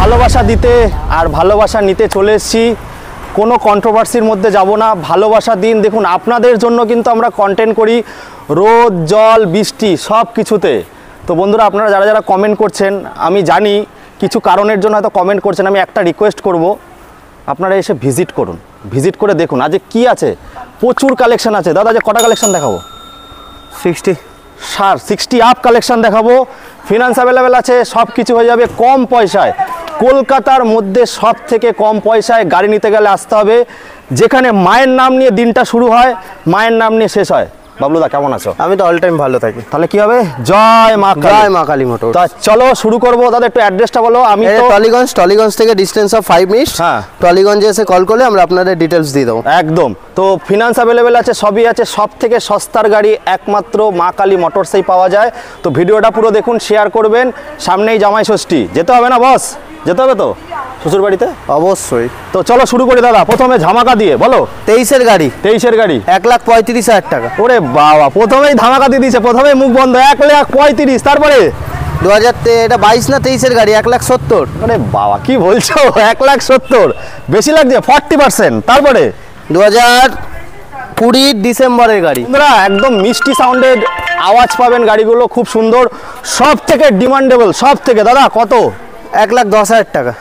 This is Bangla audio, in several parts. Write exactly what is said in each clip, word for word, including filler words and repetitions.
ভালোবাসা দিতে আর ভালোবাসা নিতে চলে এসেছি। কোনো কন্ট্রোভার্সির মধ্যে যাব না, ভালোবাসা দিন। দেখুন আপনাদের জন্য কিন্তু আমরা কন্টেন্ট করি, রোদ জল বৃষ্টি সব কিছুতে। তো বন্ধুরা আপনারা যারা যারা কমেন্ট করছেন, আমি জানি কিছু কারণের জন্য হয়তো কমেন্ট করছেন, আমি একটা রিকোয়েস্ট করব, আপনারা এসে ভিজিট করুন, ভিজিট করে দেখুন আজ কি আছে। প্রচুর কালেকশন আছে দাদা। যে কটা কালেকশন দেখাবো? সিক্সটি সার সিক্সটি আপ কালেকশন দেখাবো। ফিনান্স অ্যাভেলেবেল আছে, সব কিছু হয়ে যাবে কম পয়সায়। কলকাতার মধ্যে সব থেকে কম পয়সায় গাড়ি নিতে গেলে আসতে হবে যেখানে মায়ের নাম নিয়ে দিনটা শুরু হয়, মায়ের নাম নিয়ে শেষ হয়। বাবলুদা কেমন আছো? আমি তো অল টাইম ভালো থাকি। তাহলে কি হবে? জয় মা কালী। জয় মা কালী মোটর। তা চলো শুরু করবো। দাদা একটু অ্যাড্রেসটা বলো। আমি তো টলিগঞ্জ, টলিগঞ্জ থেকে ডিস্টেন্স অফ ফাইভ মিনিটস। হ্যাঁ, টলিগঞ্জে এসে কল করলে আমরা আপনাদের ডিটেলস দিয়ে দেবো। একদম। তো ফিনান্স অ্যাভেলেবেল আছে, সবই আছে। সব থেকে সস্তার গাড়ি একমাত্র মা কালী মোটরসেই পাওয়া যায়। তো ভিডিওটা পুরো দেখুন, শেয়ার করবেন। সামনেই জামাই ষষ্ঠী, যেতে হবে না বস? যেতে হবে তো শ্বশুর বাড়িতে? অবশ্যই। তো চলো শুরু করি দাদা। প্রথমে ধামাকা দিয়ে বলো। তেইশের গাড়ি, তেইশের গাড়ি এক লাখ পঁয়ত্রিশ হাজার টাকা। ওরে বাবা, প্রথমেই ধামাকা দিয়ে দিয়েছে, প্রথমেই মুখ বন্ধ। এক লাখ পঁয়ত্রিশ। তারপরে দু হাজার এটা বাইশ না তেইশের গাড়ি, এক লাখ সত্তর। আরে বাবা কি বলছো, এক লাখ সত্তর? বেশি লাগছে, ফর্টি পার্সেন্ট। তারপরে দু হাজার কুড়ির ডিসেম্বরের গাড়ি। বন্ধুরা একদম মিষ্টি সাউন্ডের আওয়াজ পাবেন, গাড়িগুলো খুব সুন্দর, সব থেকে ডিমান্ডেবল। সব থেকে দাদা কত? এক লাখ দশ হাজার টাকা।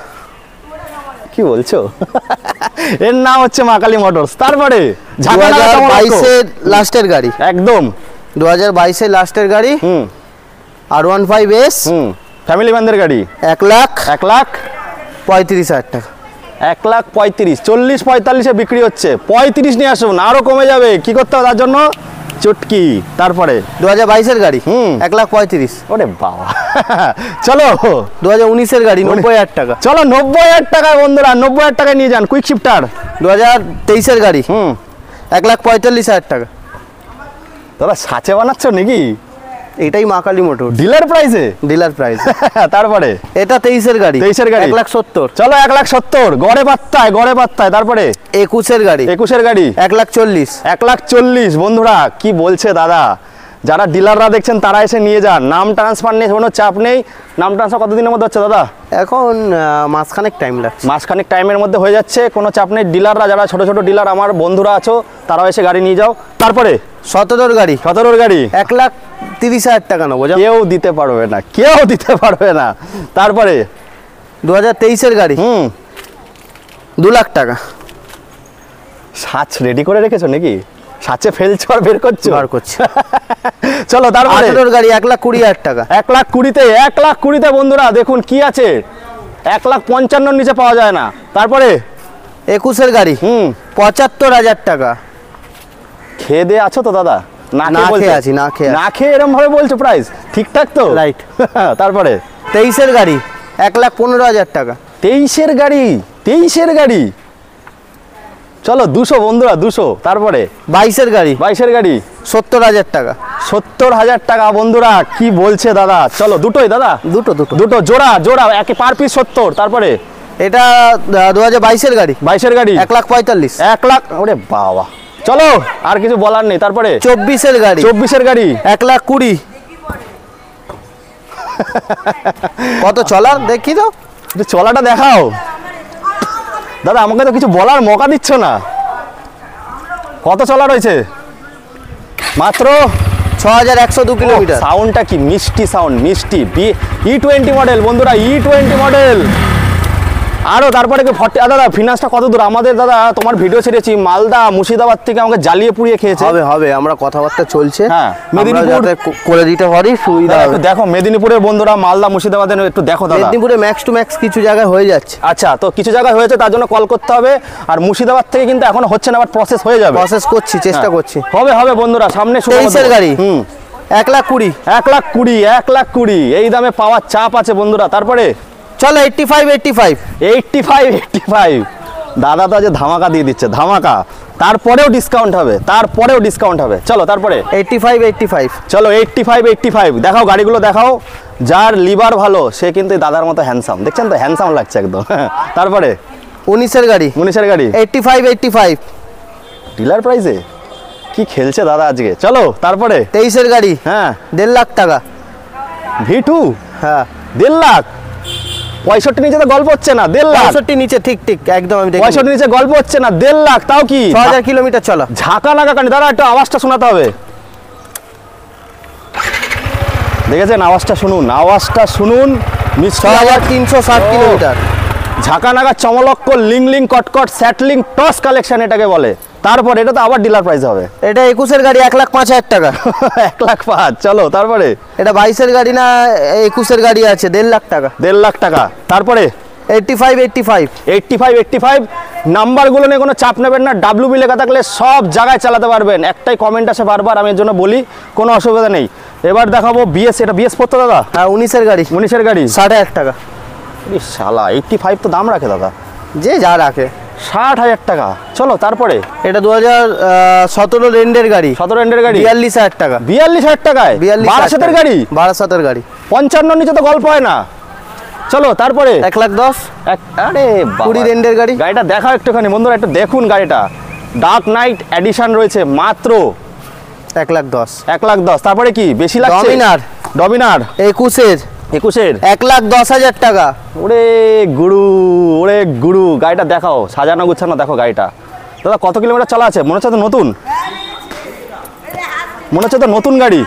কি বলছো? এর নাম হচ্ছে মা কালী মোটরস। তারপরে দু হাজার বাইশের লাস্টের গাড়ি, একদম দু হাজার বাইশের লাস্টের গাড়ি। হুম, আর ওয়ান ফাইভ এস। হুম, ফ্যামিলি ম্যানদের গাড়ি। এক লাখ এক লাখ পঁয়ত্রিশ হাজার টাকা। এক লাখ পঁয়ত্রিশ। চল্লিশ পঁয়তাল্লিশে বিক্রি হচ্ছে, পঁয়ত্রিশ নিয়ে আসুন, আরো কমে যাবে। কি করতে হবে তার জন্য? চুটকি। তারপরে দু হাজার বাইশের গাড়ি, হুম, এক লাখ পঁয়ত্রিশ। ওরে বাবা। চলো দু হাজার উনিশের গাড়ি, নব্বই হাজার টাকা। চলো নব্বই হাজার টাকায় বন্ধুরা, নব্বই হাজার টাকায় নিয়ে যান। Quick shifter. দু হাজার তেইশের গাড়ি, হুম, এক লাখ পঁয়তাল্লিশ হাজার টাকা। দাদা সাচে বানাচ্ছ নাকি? এটাই মা কালী মোটর, ডিলার প্রাইসে, ডিলার প্রাইস। তারপরে এটা তেইশের গাড়ি, তেইশের গাড়ি এক লাখ সত্তর। চলো এক লাখ সত্তর, গড়ে পাত্তায়, গড়ে পাত্তায়। তারপরে একুশের গাড়ি, একুশের গাড়ি, এক লাখ চল্লিশ। এক লাখ চল্লিশ। বন্ধুরা কি বলছে দাদা, যারা ডিলাররা দেখছেন তারা এসে নিয়ে যান। নাম ট্রান্সফার নেই, কোনো চাপ নেই। নাম ট্রান্সফার কতদিনের মধ্যে হচ্ছে দাদা? এখন মাসখানেক টাইম লাগছে। মাসখানেক টাইমের মধ্যে হয়ে যাচ্ছে, কোনো চাপ নেই। ডিলাররা যারা ছোট ছোট ডিলার আমার বন্ধুরা আছো, তারাও এসে গাড়ি নিয়ে যাও। তারপরে সতেরোর গাড়ি, সতেরোর গাড়ি, এক লাখ তিরিশ হাজার টাকা নেবো। কেউ দিতে পারবে না, কেউ দিতে পারবে না। তারপরে দু হাজার তেইশের গাড়ি, হুম, দু লাখ টাকা। সাচ রেডি করে রেখেছো নাকি? সাচে ফেলছো আর বের করছো? বার করছি। চলো তারপরে আঠেরোর গাড়ি, এক লাখ কুড়ি হাজার টাকা। এক লাখ কুড়িতে, এক লাখ কুড়িতে বন্ধুরা দেখুন কি আছে, এক লাখ পঞ্চান্নর নিচে পাওয়া যায় না। তারপরে একুশের গাড়ি, হুম, পঁচাত্তর হাজার টাকা। খেয়ে দিয়ে আছো তো দাদা? না খেয়ে আছি, না খেয়ে না খেয়ে এরম ভাবে বলছো প্রাইস ঠিকঠাক তো? রাইট। তারপরে তেইশের গাড়ি, এক লাখ পনেরো হাজার টাকা। তেইশের গাড়ি, তেইশের গাড়ি, চলো দুশো বন্ধুরা, দুশো। তারপরে বাইশের গাড়ি, বাইশের গাড়ি, সত্তর হাজার টাকা। সত্তর হাজার টাকা বন্ধুরা। কি বলছে দাদা? চলো দুটোই দাদা, দুটো দুটো দুটো জোড়া জোড়া, একে পার পিস সত্তর। তারপরে এটা দু হাজার বাইশের গাড়ি, বাইশের গাড়ি, এক লাখ পঁয়তাল্লিশ। এক লাখ। ওরে বাবা, চলো আর কিছু বলার নেই। তারপরে চব্বিশের গাড়ি, চব্বিশের গাড়ি, এক লাখ কুড়ি। কত চলার দেখি তো, একটু চলাটা দেখাও দাদা। আমাকে তো কিছু বলার মৌকা দিচ্ছ না। কত চলা রয়েছে? মাত্র ছ হাজার একশো দু কিলোমিটার। সাউন্ডটা কি মিষ্টি সাউন্ড, মিষ্টি। ই টোয়েন্টি মডেল বন্ধুরা, ই টোয়েন্টি মডেল। আরও তারপরে কি ফর্টি। দাদা ফিনান্সটা কত দূর? আমাদের দাদা তোমার ভিডিও ছেড়েছি, মালদা মুর্শিদাবাদ থেকে আমাকে জ্বালিয়ে পুড়িয়ে খেয়েছে। হবে হবে, আমরা কথাবার্তা চলছে। হ্যাঁ, মেদিনীপুর করে দিতে পারি, সুবিধা হবে। দেখো মেদিনীপুরের বন্ধুরা, মালদা মুর্শিদাবাদের একটু দেখো দাদা। মেদিনীপুরে ম্যাক্স টু ম্যাক্স কিছু জায়গায় হয়ে যাচ্ছে। আচ্ছা, তো কিছু জায়গায় হয়েছে, তার জন্য কল করতে হবে। আর মুর্শিদাবাদ থেকে কিন্তু এখনো হচ্ছে না, বাট প্রসেস হয়ে যাবে। প্রসেস করছি, চেষ্টা করছি। হবে হবে বন্ধুরা, সামনে তেইশের গাড়ি, হুম, এক লাখ কুড়ি। এক লাখ কুড়ি, এক লাখ কুড়ি এই দামে পাওয়ার চাপ আছে বন্ধুরা। তারপরে চলো eighty five, eighty five, eighty five, eighty five. দাদা তো আজ ধামাকা দিয়ে দিচ্ছে, ধামাকা। তারপরেও ডিসকাউন্ট হবে, তারপরেও ডিসকাউন্ট হবে। চলো তারপরে এইটটি ফাইভ, এইটটি ফাইভ। চলো এইটটি ফাইভ, এইটটি ফাইভ দেখাও, গাড়িগুলো দেখাও। যার লিভার ভালো সে কিন্তু দাদার মতো হ্যান্ডসাম, দেখছেন তো? হ্যান্ডসাম লাগছে একদম। তারপরে উনিশের গাড়ি, উনিশের গাড়ি, eighty five, eighty five. Dealer প্রাইসে কি খেলছে দাদা আজকে। চলো তারপরে তেইশের গাড়ি, হ্যাঁ, দেড় লাখ টাকা। ভি টু, হ্যাঁ, দেড় লাখ। পঁয়ষট্টি নিচে তো গল্প হচ্ছে না, দেড় লাখ। পঁয়ষট্টি নিচে ঠিক ঠিক একদম আমি দেখি। পঁয়ষট্টি নিচে গল্প হচ্ছে না, দেড় লাখ, তাও কি ছ হাজার কিলোমিটার চলা। ঝাঁকা লাগা কানি, দাঁড়া একটু আওয়াজটা শোনাতে হবে। দেখেছেন আওয়াজটা শুনুন, আওয়াজটা শুনুন। ছ হাজার তিনশো ষাট কিলোমিটার। ঝাঁকা নাগা চমলক্ক লিং লিং কটকট স্যাটলিং টস কালেকশন এটাকে বলে। তারপর এটা তো আবার ডিলার প্রাইস হবে। এটা একুশের গাড়ি এক লাখ পাঁচ হাজার টাকা। এক লাখ পাঁচ, চলো তারপরে। এটা বাইশের গাড়ি না একুশের গাড়ি আছে, দেড় লাখ টাকা। দেড় লাখ টাকা। তারপরে eighty five eighty five eighty five eighty five নাম্বারগুলো নিয়ে কোনো চাপ নেবেন না, ডাব্লিউ বি লেখা থাকলে সব জায়গায় চালাতে পারবেন। একটাই কমেন্ট আসে বারবার, আমি এর জন্য বলি, কোনো অসুবিধা নেই। এবার দেখাবো বিএস, এটা বিএস পড়তো দাদা? হ্যাঁ উনিশের গাড়ি। উনিশের গাড়ি ষাট হাজার টাকা। ইস শালা, এইটটি ফাইভ তো দাম রাখে দাদা, যে যা রাখে। ষাট হাজার টাকা। চলো তারপরে এটা দু হাজার সতেরো রেন্ডের গাড়ি, সতেরো এন্ডের গাড়ি, বিয়াল্লিশ হাজার টাকা। বিয়াল্লিশ হাজার টাকায় বারাসাতের গাড়ি। বারাসাতের গাড়ি পঞ্চান্ন নিচে তো গল্প হয় না। চলো তারপরে এক লাখ দশ। এক আরে কুড়ি রেন্ডের গাড়ি। গাড়িটা দেখাও একটুখানি বন্ধুরা, একটু দেখুন গাড়িটা। ডার্ক নাইট এডিশন রয়েছে মাত্র এক লাখ দশ। এক লাখ দশ। তারপরে কি বেশি লাগছে? ডমিনার। ডমিনার একুশের একুশের এক লাখ দশ হাজার টাকা। ওরে গুরু, ওরে গুরু, গাড়িটা দেখাও, সাজানো গুছানো দেখো গাড়িটা। দাদা কত কিলোমিটার চলা আছে? মনে হচ্ছে তো নতুন, মনে হচ্ছে তো নতুন গাড়ি।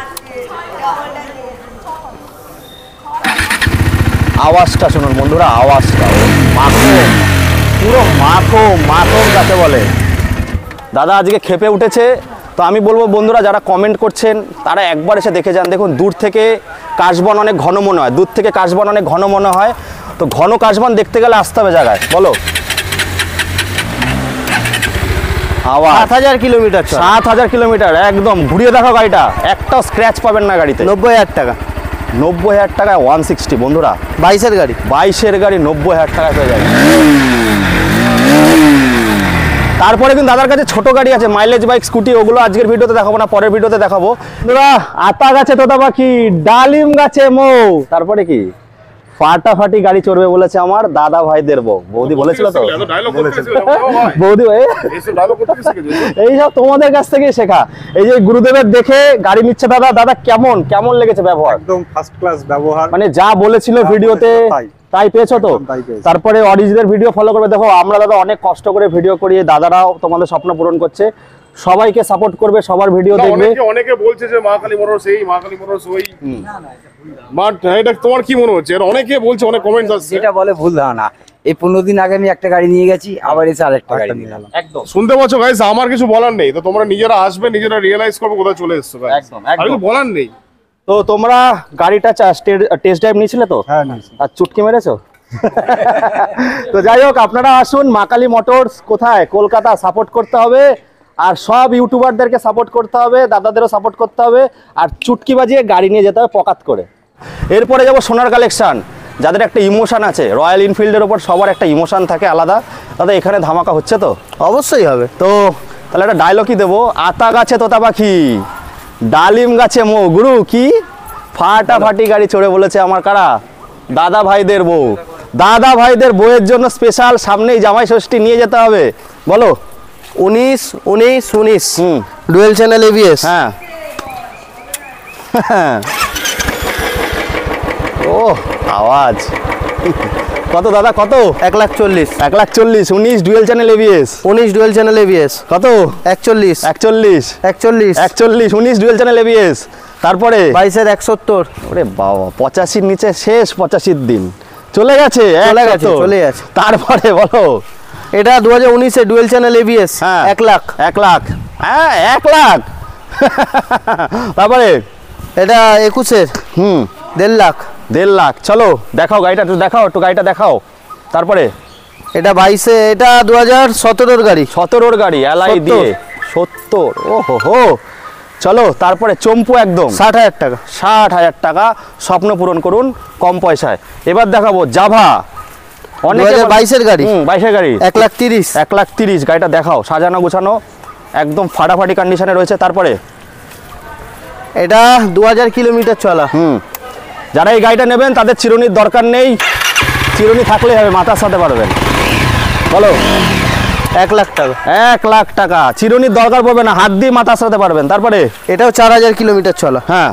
আওয়াজটা শুনুন বন্ধুরা, আওয়াজটা মাখো, পুরো মাখো মাখো যাকে বলে। দাদা আজকে খেপে উঠেছে। তো আমি বলবো বন্ধুরা, যারা কমেন্ট করছেন তারা একবার এসে দেখে যান। দেখুন দূর থেকে কাশবন অনেক ঘন মনে হয়, দূর থেকে কাশবন অনেক ঘন মনে হয়। তো ঘন কাশবন দেখতে গেলে আসতে হবে জায়গায়, বলো। আওয়াজ সাত হাজার কিলোমিটার। সাত হাজার কিলোমিটার একদম ঘুরিয়ে দেখো গাড়িটা, একটাও স্ক্র্যাচ পাবেন না গাড়িতে। নব্বই হাজার টাকা। নব্বই হাজার টাকায় ওয়ান সিক্সটি বন্ধুরা, বাইশের গাড়ি। বাইশের গাড়ি নব্বই হাজার টাকায় পেয়ে যাবে। তারপরে কিন্তু দাদার কাছে ছোট গাড়ি আছে, মাইলেজ বাইক, স্কুটি, ওগুলো আজকের ভিডিওতে দেখাবো না, পরের ভিডিওতে দেখাবো। বন্ধুরা আতা গাছে তোতা পাখি, ডালিম গাছে মৌ। তারপরে কি ফাটাফাটি গাড়ি চড়বে বলেছে আমার দাদা ভাইদের বউ। বৌদি বলেছিল তো, বৌদি ভাই এইসব তোমাদের কাছ থেকে শেখা। এই যে গুরুদেবের দেখে গাড়ি নিচ্ছে দাদা, দাদা কেমন কেমন লেগেছে ব্যবহার? একদম ফার্স্ট ক্লাস ব্যবহার, মানে যা বলেছিল ভিডিওতে তাই পেয়েছো তো? তারপরে অরিজিনাল ভিডিও ফলো করবে। দেখো আমরা দাদা অনেক কষ্ট করে ভিডিও করি, দাদারাও তোমাদের স্বপ্ন পূরণ করছে। সবাইকে সাপোর্ট করবে, সবার ভিডিও দেখবে। অনেকে অনেকে বলছে যে মা কালী মোটরস এই, মা কালী মোটরস ওই, বাট এটা তোমার কি মনে হচ্ছে? এর অনেকে বলছে, অনেক কমেন্টস আসছে। যেটা বলে ভুল ধারণা। এই পনেরো দিন আগে আমি একটা গাড়ি নিয়ে গেছি, আবার এসে আরেকটা গাড়ি নিয়ে গেলাম। একদম শুনতে পাচ্ছ গাইস, আমার কিছু বলার নেই। তো তোমরা নিজেরা আসবে, নিজেরা রিয়েলাইজ করবে কোথায় চলে এসছো। একদম, আর কিছু বলার নেই। তো তোমরা গাড়িটা টেস্ট ড্রাইভ নিয়েছিলে তো? হ্যাঁ, আর চুটকি মেরেছো? তো যাই হোক, আপনারা আসুন মা কালী মোটরস। কোথায়? কলকাতা। সাপোর্ট করতে হবে, আর সব ইউটিউবারদেরকে সাপোর্ট করতে হবে, দাদাদেরও সাপোর্ট করতে হবে, আর চুটকি বাজিয়ে গাড়ি নিয়ে যেতে হবে পকাত করে। এরপরে যাবো সোনার কালেকশন। যাদের একটা ইমোশন আছে, রয়্যাল এনফিল্ডের ওপর সবার একটা ইমোশন থাকে আলাদা। দাদা এখানে ধামাকা হচ্ছে তো? অবশ্যই হবে। তো তাহলে একটা ডায়লগই দেবো, আতা গাছে তোতা পাখি, ডালিম গাছে মৌ। গুরু কি ফাটাফাটি গাড়ি চড়ে বলেছে আমার কারা? দাদা ভাইদের বউ। দাদা ভাইদের বউয়ের জন্য স্পেশাল সামনেই জামাই ষষ্ঠী, নিয়ে যেতে হবে। বলো। উনিশ উনিশ উনিশ হুম ডুয়েল চ্যানেল এবিএস। হ্যাঁ ও আওয়াজ কত দাদা? কত? এক লাখ চল্লিশ। এক লাখ চল্লিশ। উনিশ ডুয়েল চ্যানেল এবিএস। উনিশ ডুয়েল চ্যানেল এবিএস কত? একচল্লিশ। একচল্লিশ একচল্লিশ একচল্লিশ উনিশ ডুয়েল চ্যানেল এবিএস। তারপরে বাইশের একসত্তর। ওরে বাবা, পঁচাশির নিচে শেষ, পঁচাশির দিন চলে গেছে। চলে গেছে, চলে গেছে। তারপরে বলো। এটা দু হাজার উনিশে ডুয়েল চ্যানেল এবিএস। হ্যাঁ এক লাখ। এক লাখ হ্যাঁ এক লাখ। তারপরে এটা একুশের হুম দেড় লাখ। দেড় লাখ। চলো দেখাও গাড়িটা, একটু দেখাও, একটু গাড়িটা দেখাও। তারপরে এটা বাইশে, এটা দু হাজার সতেরোর গাড়ি। সতেরোর গাড়ি এলআই দিয়ে। সত্তর। ও হো হো। চলো তারপরে চম্পু একদম ষাট হাজার টাকা। ষাট হাজার টাকা। স্বপ্ন পূরণ করুন কম পয়সায়। এবার দেখাবো জাভা, দু হাজার বাইশের গাড়ি। হুম বাইশের গাড়ি। এক লাখ তিরিশ। এক লাখ তিরিশ। গাড়িটা দেখাও, সাজানো গোছানো একদম ফাটাফাটি কন্ডিশনে রয়েছে। তারপরে এটা দু হাজার কিলোমিটার চলা। হুম যারা এই গাড়িটা নেবেন তাদের চিরুনির দরকার নেই, চিরুনি থাকলেই হবে, মাথার সাথে পারবেন। বলো। এক লাখ টাকা। এক লাখ টাকা। চিরুনির দরকার পড়বে না, হাত দিয়ে মাথার সাথে পারবেন। তারপরে এটাও চার হাজার কিলোমিটার চলা। হ্যাঁ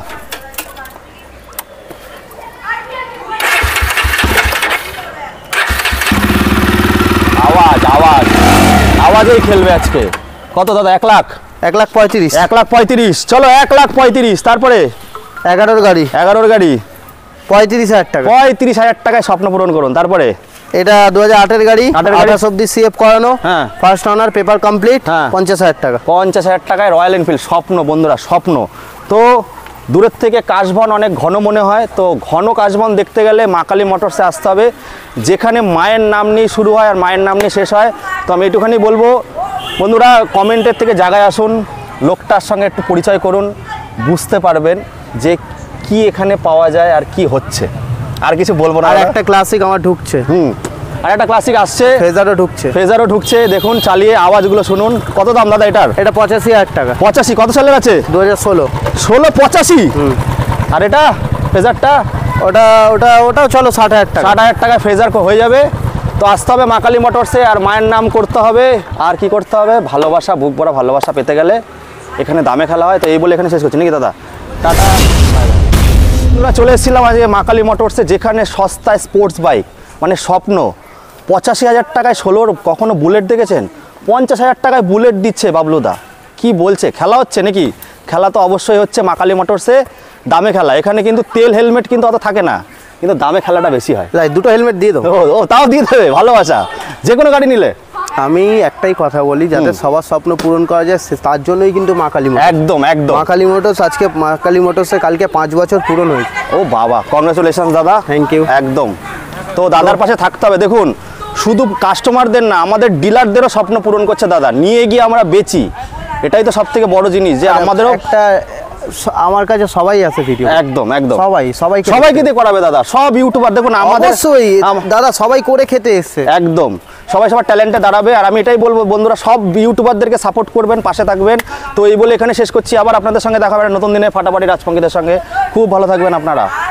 আওয়াজেই খেলবে আজকে। কত দাদা? এক লাখ এক লাখ পঁয়ত্রিশ। এক লাখ পঁয়ত্রিশ। চলো এক লাখ পঁয়ত্রিশ। তারপরে এগারোর গাড়ি এগারোর গাড়ি পঁয়ত্রিশ হাজার টাকা। পঁয়ত্রিশ হাজার টাকায় স্বপ্ন পূরণ করুন। তারপরে এটা দু হাজার আটের গাড়ি, আটের গাড়ি। আঠাশ অব্দি সিএফ করানো, হ্যাঁ। ফার্স্ট অনার, পেপার কমপ্লিট, হ্যাঁ। পঞ্চাশ হাজার টাকা। পঞ্চাশ হাজার টাকায় রয়্যাল এনফিল্ড, স্বপ্ন বন্ধুরা, স্বপ্ন। তো দূরের থেকে কাশবন অনেক ঘন মনে হয়, তো ঘন কাশবন দেখতে গেলে মা কালী মোটরসে আসতে হবে, যেখানে মায়ের নাম নিয়ে শুরু হয় আর মায়ের নাম নিয়ে শেষ হয়। তো আমি এটুখানি বলবো বন্ধুরা, কমেন্টের থেকে জায়গায় আসুন, লোকটার সঙ্গে একটু পরিচয় করুন, বুঝতে পারবেন যে কি এখানে পাওয়া যায় আর কি হচ্ছে। আর কিছু বলবো না। আর দাদা। একটা ক্লাসিক আমার ঢুকছে, হুম আর একটা ক্লাসিক আসছে, ফেজারও ঢুকছে। ফেজারও ঢুকছে, দেখুন চালিয়ে আওয়াজগুলো শুনুন। কত দাম দাদা এটার? এটা পঁচাশি হাজার টাকা, পঁচাশি। কত সালের আছে? দু হাজার ষোলো। ষোলো পঁচাশি। আর এটা ফেজারটা ওটা ওটা ওটাও চলো ষাট হাজার টাকা। ষাট হাজার টাকায় ফ্রেজার হয়ে যাবে। তো আসতে হবে মা কালী মোটরসে, আর মায়ের নাম করতে হবে। আর কি করতে হবে? ভালোবাসা, বুক ভরা ভালোবাসা পেতে গেলে এখানে দামে খেলা হয়। তো এই বলে এখানে শেষ করছি নাকি দাদা? টাটা। আমরা চলে এসেছিলাম আজকে মা কালী মোটরসে, যেখানে সস্তায় স্পোর্টস বাইক মানে স্বপ্ন। পঁচাশি হাজার টাকায় ষোলোর কখনো বুলেট দেখেছেন? পঞ্চাশ হাজার টাকায় বুলেট দিচ্ছে বাবলুদা। কি বলছে? খেলা হচ্ছে নাকি? খেলা তো অবশ্যই হচ্ছে মা কালী মোটরসে, দামে খেলা। এখানে কিন্তু তেল হেলমেট কিন্তু অত থাকে না, কিন্তু দামে খেলাটা বেশি হয়। তাই দুটো হেলমেট দিয়ে দেবো। ও ও তাও দিয়ে দেবে, ভালোবাসা। যে কোনো গাড়ি নিলে আমি একটাই কথা বলি, যাতে সবার স্বপ্ন পূরণ করা যায়, সে- তার জন্যই কিন্তু মা কালী মোটরস। একদম একদম। মা কালী মোটরস আজকে মা কালী মোটরসে কালকে পাঁচ বছর পূরণ হয়েছে। ও বাবা, কংগ্রেচুলেশন দাদা। Thank you. একদম। তো দাদার পাশে থাকতে হবে। দেখুন, শুধু কাস্টমারদের না, আমাদের ডিলারদেরও স্বপ্ন পূরণ করছে দাদা। নিয়ে গিয়ে আমরা বেচি, এটাই তো সব থেকে বড় জিনিস, যে আমাদেরও একটা স- আমার কাছে সবাই আছে ভিডিও। একদম একদম। সবাই সবাই সবাইকে দিয়ে করাবে দাদা, সব ইউটিউবার। দেখুন আমাদের অবশ্যই আম- দাদা সবাই করে খেতে এসছে। একদম, সবাই সবার ট্যালেন্টে দাঁড়াবে। আর আমি এটাই বলবো বন্ধুরা, সব ইউটিউবারদেরকে সাপোর্ট করবেন, পাশে থাকবেন। তো এই বলে এখানে শেষ করছি। আবার আপনাদের সঙ্গে দেখা হবে একটা নতুন দিনে ফাটাফাটি রাজপঙ্কিতের সঙ্গে। খুব ভালো থাকবেন আপনারা।